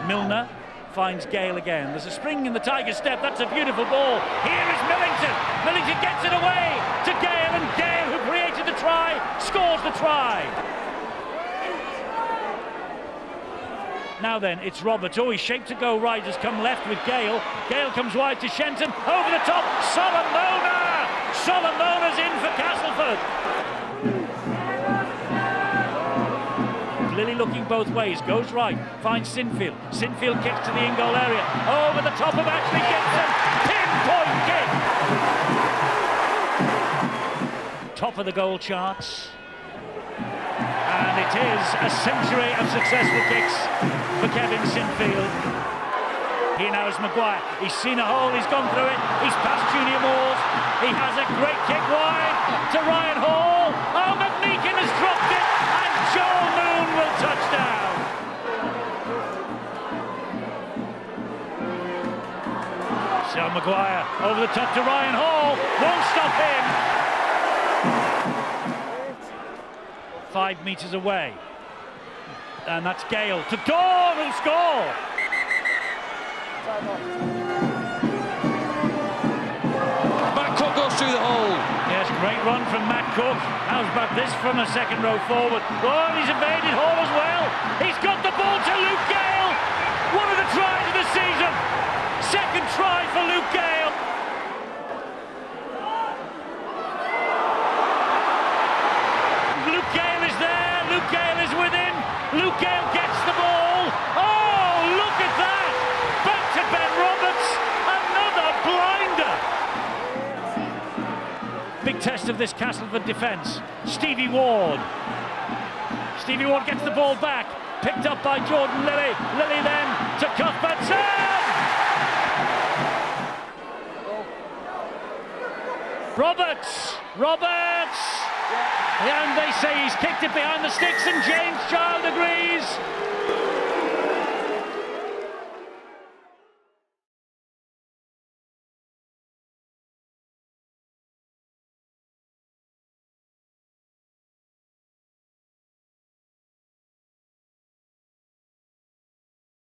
Milner finds Gale again. There's a spring in the Tiger step. That's a beautiful ball. Here is Millington. Millington gets it away to Gale, and Gale, who created the try, scores the try. Now then, it's Roberts. Oh, he's shaped to go right, has come left with Gale. Gale comes wide to Shenton. Over the top, Solomona! Solomona's in for Castleford. Lily looking both ways, goes right, finds Sinfield. Sinfield kicks to the in-goal area. Over the top of Ashley Gibson. Pinpoint kick. Top of the goal charts. And it is a century of successful kicks for Kevin Sinfield. Here now is Maguire. He's seen a hole, he's gone through it. He's past Junior Moores. He has a great kick wide to Ryan Hall. Oh, McMeekin has dropped it, and Joel Moon will touch down. So Maguire over the top to Ryan Hall. Won't stop him. 5 metres away. And that's Gale to Dawn, who'll score. Matt Cook goes through the hole. Yes, great run from Matt Cook. How's about this from a second row forward? Oh, he's evaded Hall as well. He's got the ball to Luke Gale. One of the tries of the season. Second try for Luke Gale. Luke Gale is there. Luke Gale is within. Luke Gale gets the ball. Oh, look at that. Back to Ben Roberts. Another blinder. Big test of this Castleford defence. Stevie Ward. Stevie Ward gets the ball back. Picked up by Jordan Lilly. Lilly then to Cuthbertson. Roberts. And they say he's kicked it behind the sticks, and James Child agrees.